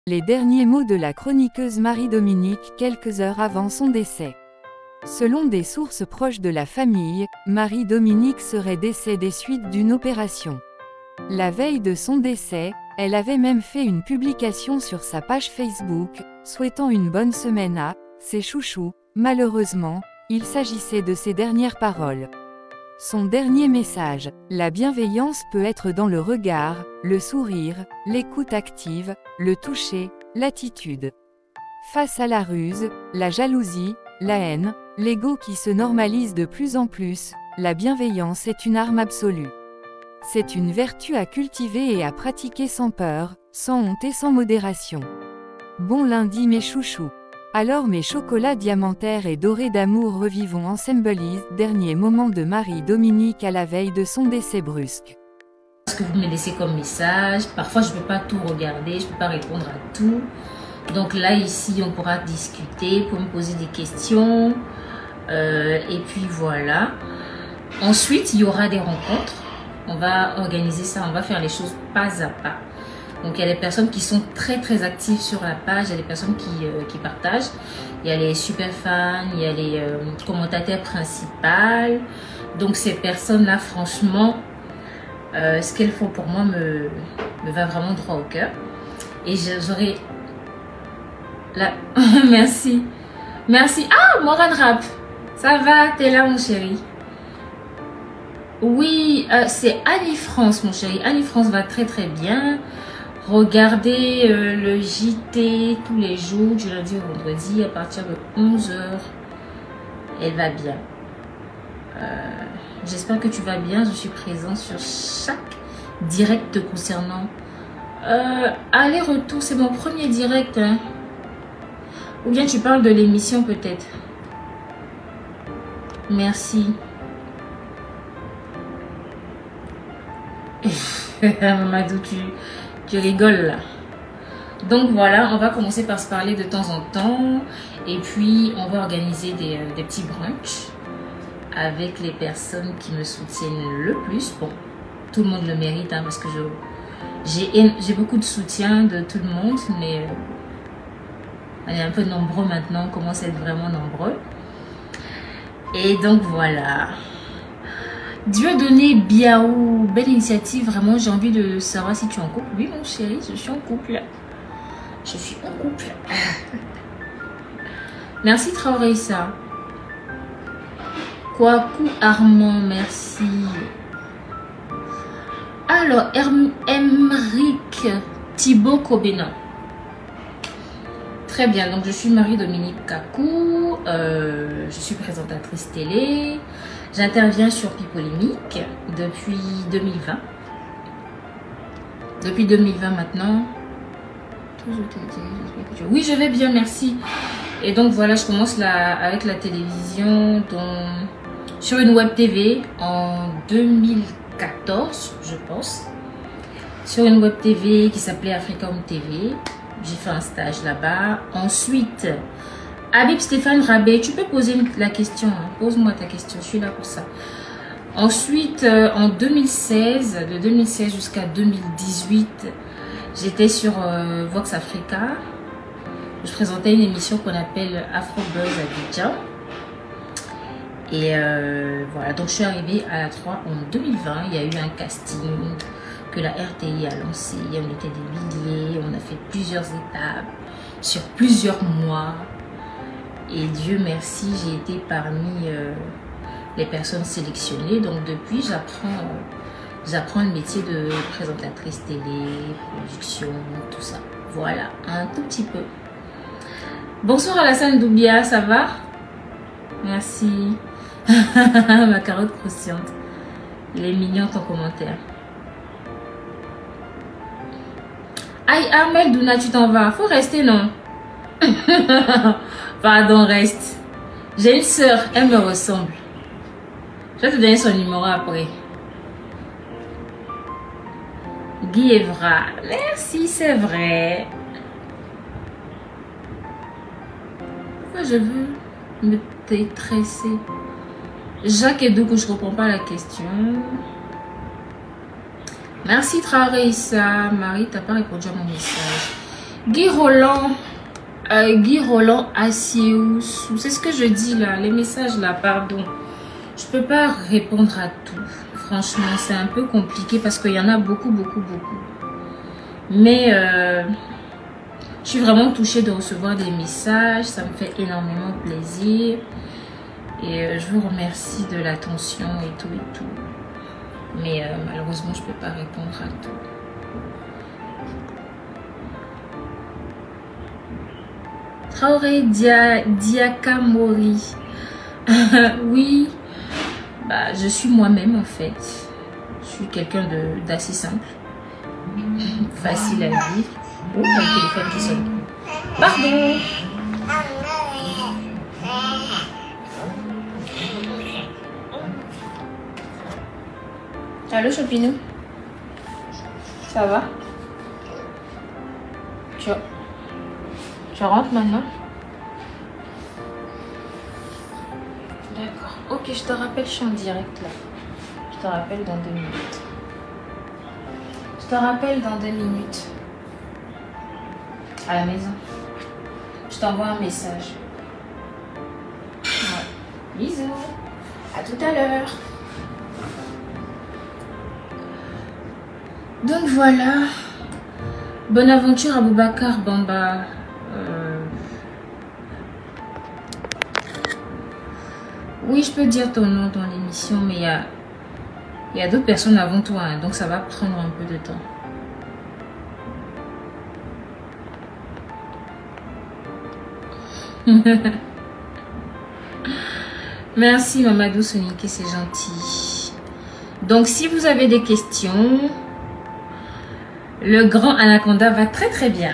Les derniers mots de la chroniqueuse Marie-Dominique quelques heures avant son décès. Selon des sources proches de la famille, Marie-Dominique serait décédée suite d'une opération. La veille de son décès, elle avait même fait une publication sur sa page Facebook, souhaitant une bonne semaine à ses chouchous. Malheureusement, il s'agissait de ses dernières paroles. Son dernier message: la bienveillance peut être dans le regard, le sourire, l'écoute active, le toucher, l'attitude. Face à la ruse, la jalousie, la haine, l'ego qui se normalise de plus en plus, la bienveillance est une arme absolue. C'est une vertu à cultiver et à pratiquer sans peur, sans honte et sans modération. Bon lundi mes chouchous. Alors mes chocolats diamantaires et dorés d'amour, revivons Ensemblies, dernier moment de Marie-Dominique à la veille de son décès brusque. Ce que vous me laissez comme message, parfois je ne peux pas tout regarder, je ne peux pas répondre à tout. Donc là ici on pourra discuter, pour me poser des questions. Et puis voilà. Ensuite il y aura des rencontres. On va organiser ça, on va faire les choses pas à pas. Donc il y a des personnes qui sont très actives sur la page, il y a des personnes qui partagent. Il y a les super fans, il y a les commentateurs principaux. Donc ces personnes-là, franchement, ce qu'elles font pour moi me va vraiment droit au cœur. Et j'aurai... Là... Merci. Merci. Ah, Morane Rap. Ça va, t'es là mon chéri? Oui, c'est Annie France mon chéri. Annie France va très bien. Regardez le JT tous les jours, du lundi au vendredi, à partir de 11 h. Elle va bien. J'espère que tu vas bien. Je suis présente sur chaque direct te concernant. Aller-retour, c'est mon premier direct. Hein. Ou bien tu parles de l'émission peut-être. Merci. Mamadou, tu rigoles là. Donc voilà, on va commencer par se parler de temps en temps. Et puis on va organiser des petits brunchs avec les personnes qui me soutiennent le plus. Bon, tout le monde le mérite hein, parce que j'ai beaucoup de soutien de tout le monde. Mais on est un peu nombreux maintenant, on commence à être vraiment nombreux. Et donc voilà. Dieudonné Biaou, belle initiative, vraiment j'ai envie de savoir si tu es en couple. Oui mon chéri, je suis en couple. Je suis en couple. Merci Traoressa. Kwaku Armand, merci. Alors, Emric Thibaut Kobena. Très bien, donc je suis Marie-Dominique Kakou. Je suis présentatrice télé. J'interviens sur Pipolémique depuis 2020. Depuis 2020 maintenant. Oui, je vais bien, merci. Et donc voilà, je commence avec la télévision sur une web TV en 2014, je pense. Sur une web TV qui s'appelait Africom TV. J'ai fait un stage là-bas. Ensuite... Habib Stéphane Rabé, tu peux poser la question, hein. Pose-moi ta question, je suis là pour ça. Ensuite, en 2016, de 2016 jusqu'à 2018, j'étais sur Vox Africa. Je présentais une émission qu'on appelle Afro Buzz Abidjan. Et voilà, donc je suis arrivée à la 3 en 2020. Il y a eu un casting que la RTI a lancé. On était des milliers, on a fait plusieurs étapes sur plusieurs mois. Et Dieu merci, j'ai été parmi les personnes sélectionnées. Donc depuis, j'apprends le métier de présentatrice télé, production, tout ça. Voilà, un tout petit peu. Bonsoir Alassane Doubia, ça va? Merci. Ma carotte croustillante. Il est mignon ton commentaire. Aïe, Armel Douna, tu t'en vas. Faut rester, non? Pardon, reste. J'ai une soeur, elle me ressemble. Je vais te donner son numéro après. Guy Evra. Merci, c'est vrai. Pourquoi je veux me détresser? Jacques Edoukou, je ne comprends pas la question. Merci Traoressa. Marie, tu n'as pas répondu à mon message. Guy Roland. Guy Roland Assieous. C'est ce que je dis là. Les messages là, pardon. Je peux pas répondre à tout. Franchement, c'est un peu compliqué parce qu'il y en a beaucoup. Mais je suis vraiment touchée de recevoir des messages. Ça me fait énormément plaisir. Et je vous remercie de l'attention et tout. Mais malheureusement, je peux pas répondre à tout. Traoré Diakamori. Oui, bah, je suis moi-même en fait. Je suis quelqu'un d'assez simple. Facile à vivre. Oh, le téléphone qui sonne. Pardon. Allô, Chopinou? Ça va? Tu rentres maintenant? D'accord. Ok, je te rappelle, je suis en direct là. Je te rappelle dans 2 minutes. Je te rappelle dans 2 minutes. À la maison. Je t'envoie un message. Ouais. Bisous. À tout à l'heure. Donc voilà. Bonne aventure à Boubacar Bamba. Oui, je peux dire ton nom dans l'émission, mais il y a d'autres personnes avant toi, hein, donc ça va prendre un peu de temps. Merci Mamadou Soniké, c'est gentil. Donc si vous avez des questions, le grand anaconda va très bien.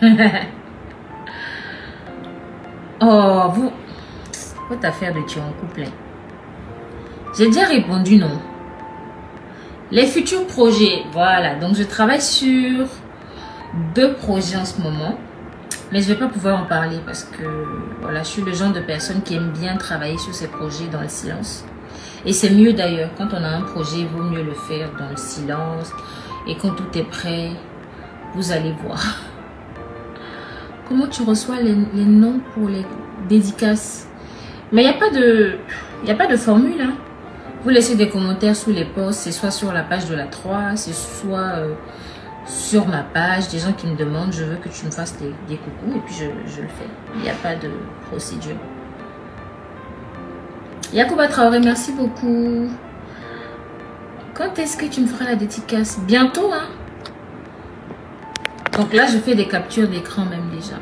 Oh, votre affaire de tuer en couple. J'ai déjà répondu non. Les futurs projets, voilà. Donc je travaille sur 2 projets en ce moment. Mais je ne vais pas pouvoir en parler parce que voilà, je suis le genre de personne qui aime bien travailler sur ces projets dans le silence. Et c'est mieux d'ailleurs. Quand on a un projet, il vaut mieux le faire dans le silence. Et quand tout est prêt, vous allez voir. Comment tu reçois les noms pour les dédicaces? Mais il n'y a pas de formule. Hein. Vous laissez des commentaires sous les posts. C'est soit sur la page de la 3, c'est soit sur ma page. Des gens qui me demandent, je veux que tu me fasses des coucous. Et puis je le fais. Il n'y a pas de procédure. Yacouba Traoré, merci beaucoup. Quand est-ce que tu me feras la dédicace? Bientôt, hein? Donc là, je fais des captures d'écran même déjà.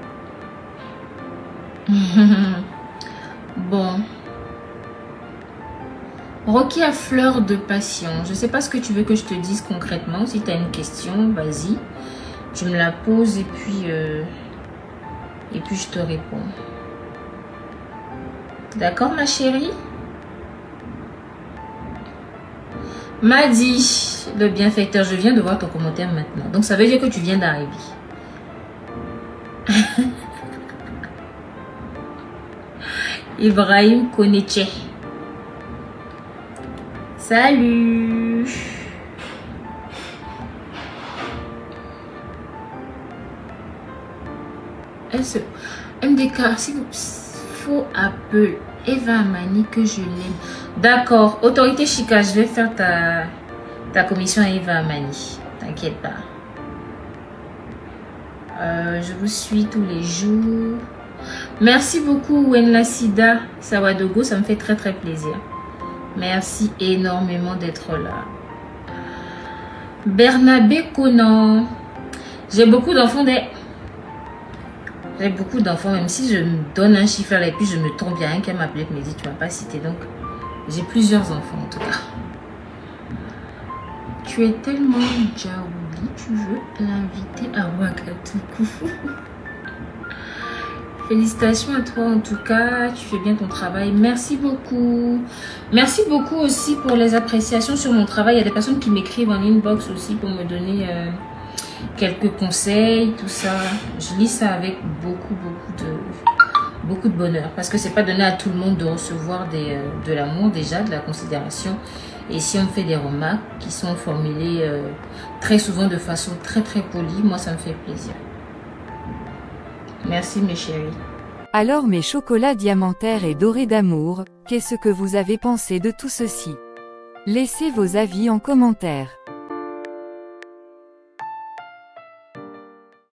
Bon. Rocky à fleur de passion. Je ne sais pas ce que tu veux que je te dise concrètement. Si tu as une question, vas-y. Tu me la poses et puis je te réponds. D'accord, ma chérie? Madi, le bienfaiteur, je viens de voir ton commentaire maintenant. Donc, ça veut dire que tu viens d'arriver. Ibrahim Koneche. Salut. MDK, si vous faut appeler Eva Amani que je l'aime. D'accord, autorité Chica, je vais faire ta commission à Eva Amani. T'inquiète pas. Je vous suis tous les jours. Merci beaucoup Wenla Sida Sawadogo, ça me fait très plaisir. Merci énormément d'être là. Bernabé Conan. J'ai beaucoup d'enfants J'ai beaucoup d'enfants, même si je me donne un chiffre là et puis je me trompe, il y a un qui m'a appelé et me dit tu vas pas citer. Donc j'ai plusieurs enfants en tout cas. Tu es tellement Djaouli, tu veux l'inviter à Ouagadougou. Félicitations à toi en tout cas, tu fais bien ton travail. Merci beaucoup. Merci beaucoup aussi pour les appréciations sur mon travail. Il y a des personnes qui m'écrivent en inbox aussi pour me donner quelques conseils, tout ça. Je lis ça avec beaucoup de bonheur. Parce que c'est pas donné à tout le monde de recevoir de l'amour déjà, de la considération. Et si on me fait des remarques qui sont formulées très souvent de façon très polie, moi ça me fait plaisir. Merci mes chéris. Alors mes chocolats diamantaires et dorés d'amour, qu'est-ce que vous avez pensé de tout ceci? Laissez vos avis en commentaire.